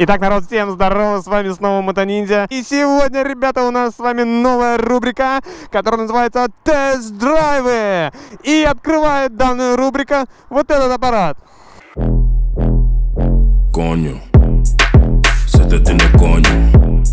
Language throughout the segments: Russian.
Итак, народ, всем здорово, с вами снова Мотониндзя. И сегодня, ребята, у нас с вами новая рубрика, которая называется «Тест-драйвы». И открывает данную рубрика вот этот аппарат. Coño, se te tiene coño.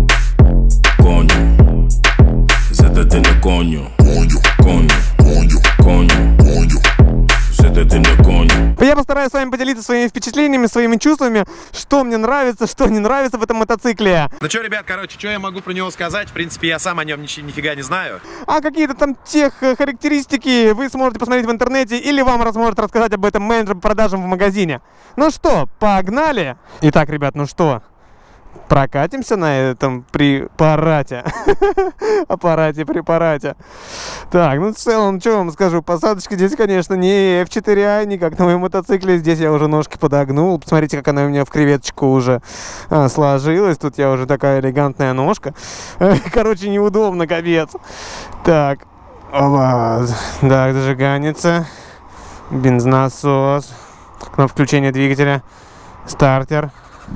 Coño, se te tiene coño. Coño, coño, coño, coño. Se te tiene coño. Я постараюсь с вами поделиться своими впечатлениями, своими чувствами, что мне нравится, что не нравится в этом мотоцикле. Ну что, ребят, короче, что я могу про него сказать? В принципе, я сам о нем нифига не знаю. А какие-то там тех характеристики вы сможете посмотреть в интернете, или вам сможет рассказать об этом менеджер по продажам в магазине. Ну что, погнали? Итак, ребят, ну что, прокатимся на этом препарате. Препарате. Так, ну в целом, что вам скажу, посадочка здесь, конечно, не F4i, не как на моем мотоцикле. Здесь я уже ножки подогнул. Посмотрите, как она у меня в креветочку уже сложилась. Тут я уже такая элегантная ножка. Короче, неудобно, капец. Так, оба. Так, зажиганница. Бензонасос. Кнопка включения двигателя. Стартер.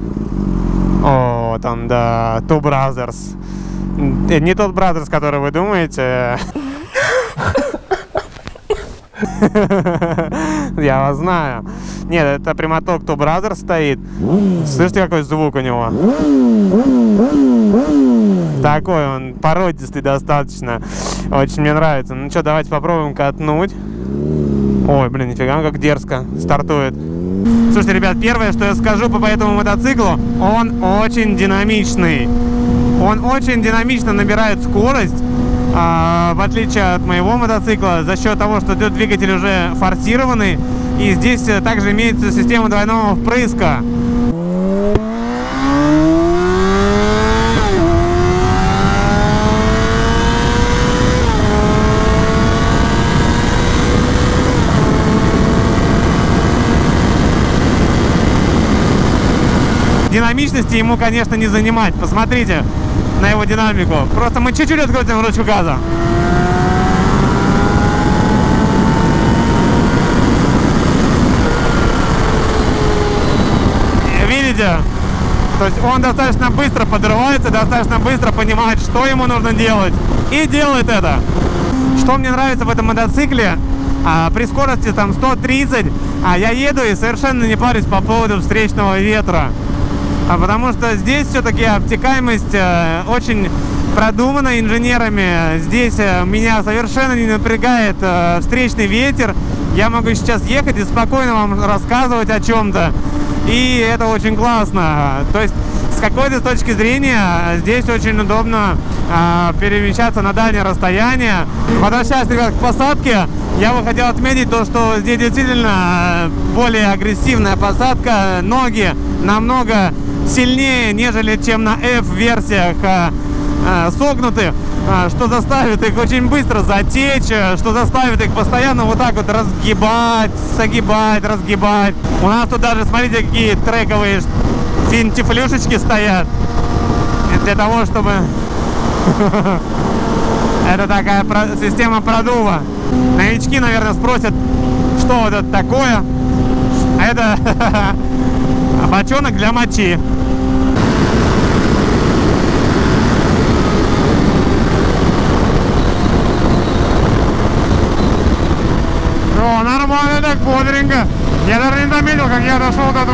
О, там, да, Two Brothers. Не тот Brothers, который вы думаете. Я вас знаю. Нет, это прямоток Two Brothers стоит. Слышите, какой звук у него? Такой он породистый достаточно. Очень мне нравится. Ну что, давайте попробуем катнуть. Ой, блин, нифига, как дерзко стартует. Слушайте, ребят, первое, что я скажу по этому мотоциклу, он очень динамичный. Он очень динамично набирает скорость, в отличие от моего мотоцикла, за счет того, что этот двигатель уже форсированный. И здесь также имеется система двойного впрыска. Динамичности ему, конечно, не занимать. Посмотрите на его динамику. Просто мы чуть-чуть открутим ручку газа. Видите? То есть он достаточно быстро подрывается, достаточно быстро понимает, что ему нужно делать. И делает это. Что мне нравится в этом мотоцикле? При скорости там 130 я еду и совершенно не парюсь по поводу встречного ветра. Потому что здесь все-таки обтекаемость очень продумана инженерами. Здесь меня совершенно не напрягает встречный ветер. Я могу сейчас ехать и спокойно вам рассказывать о чем-то. И это очень классно. То есть с какой-то точки зрения здесь очень удобно перемещаться на дальнее расстояние. Возвращаясь, ребят, к посадке, я бы хотел отметить то, что здесь действительно более агрессивная посадка. Ноги намного сильнее, нежели чем на F-версиях согнуты, что заставит их очень быстро затечь, что заставит их постоянно вот так вот разгибать, согибать, разгибать. У нас тут даже, смотрите, какие трековые финтифлюшечки стоят для того, чтобы... Это такая система продува. Новички, наверное, спросят, что вот это такое. Это бочонок для мочи. О, нормально так, бодренько. Я даже не заметил, как я дошел до 200.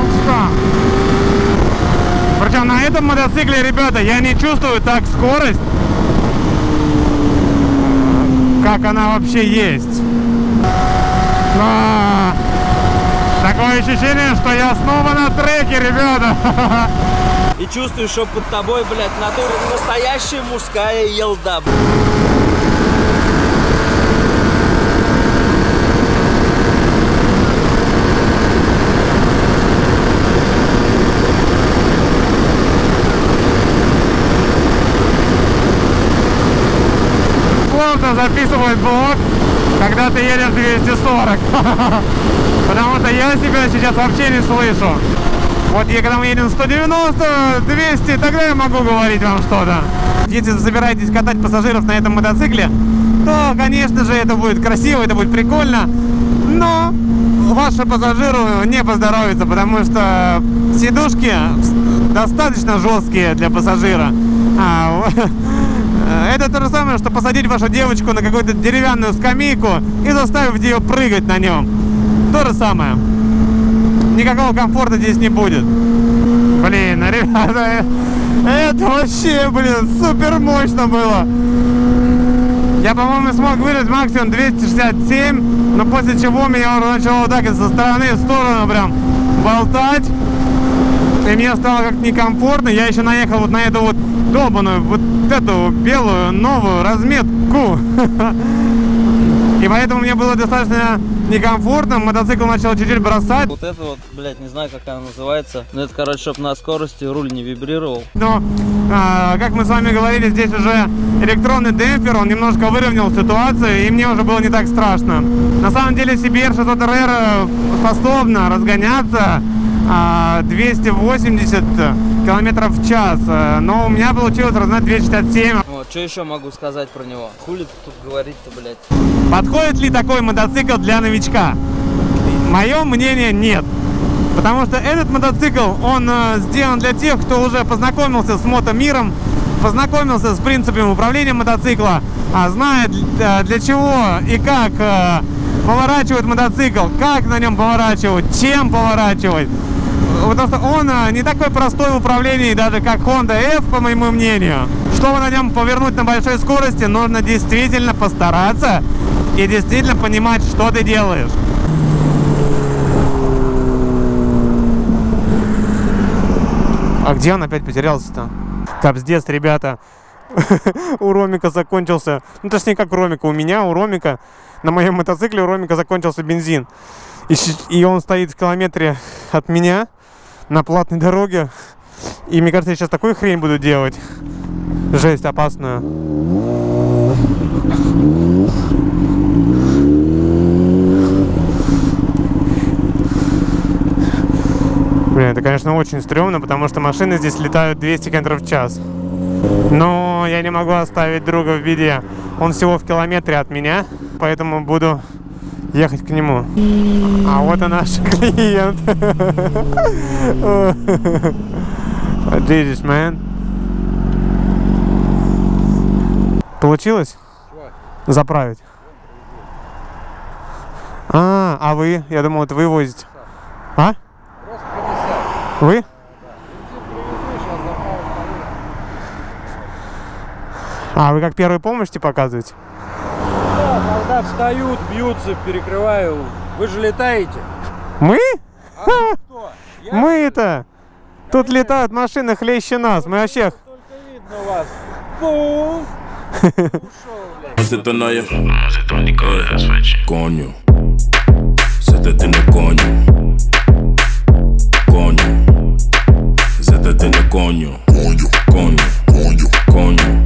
Причем на этом мотоцикле, ребята, я не чувствую так скорость, как она вообще есть. Такое ощущение, что я снова на треке, ребята. И чувствуешь, что под тобой, блядь, настоящая мужская елда. Сложно записывать блог, когда ты едешь 240. Потому что я себя сейчас вообще не слышу. Вот когда мы едем 190, 200, тогда я могу говорить вам что-то. Если вы собираетесь катать пассажиров на этом мотоцикле, то, конечно же, это будет красиво, это будет прикольно. Но вашему пассажиру не поздоровится, потому что сидушки достаточно жесткие для пассажира. Это то же самое, что посадить вашу девочку на какую-то деревянную скамейку и заставить ее прыгать на нем. То же самое. Никакого комфорта здесь не будет. Блин, ребята, это вообще, блин, супер мощно было. Я, по-моему, смог выжать максимум 267, но после чего меня уже начало вот так со стороны в сторону прям болтать. И мне стало как-то некомфортно. Я еще наехал вот на эту вот долбаную, вот эту белую новую разметку. И поэтому мне было достаточно некомфортно. Мотоцикл начал чуть-чуть бросать. Вот это вот, блядь, не знаю, как она называется. Но это, короче, чтобы на скорости руль не вибрировал. Но, как мы с вами говорили, здесь уже электронный демпфер. Он немножко выровнял ситуацию, и мне уже было не так страшно. На самом деле CBR 600RR способна разгоняться 280 километров в час. Но у меня получилось разгнать 267. Вот, что еще могу сказать про него? Хули тут говорить-то, блядь? Подходит ли такой мотоцикл для новичка? Мое мнение, нет. Потому что этот мотоцикл, он сделан для тех, кто уже познакомился с мотомиром, познакомился с принципами управления мотоцикла, знает для чего и как поворачивает мотоцикл, как на нем поворачивать, чем поворачивать. Потому что он не такой простой в управлении, даже как Honda F, по моему мнению. Чтобы на нем повернуть на большой скорости, нужно действительно постараться и действительно понимать, что ты делаешь. А где он опять потерялся-то? Капздец, ребята. У Ромика закончился. Ну, точнее, как у Ромика. У меня, у Ромика, на моем мотоцикле у Ромика закончился бензин. И он стоит в километре от меня на платной дороге. И мне кажется, я сейчас такую хрень буду делать. Жесть, опасную. Блин, это, конечно, очень стрёмно, потому что машины здесь летают 200 км в час. Но я не могу оставить друга в беде. Он всего в километре от меня, поэтому буду ехать к нему. А вот и наш клиент. Jesus, man. Получилось? Заправить? А вы? Я думал, это вы возите. А? Вы? А вы как первую помощь показываете? Да, когда встают, бьются, перекрываю. Вы же летаете. Мы? Кто? Мы-то! Тут летают машины хлеще нас. Мы вообще... Только видно вас. Пум! Se te noia, coño, se te tiene coño, coño, se te tiene coño, coño, coño, coño.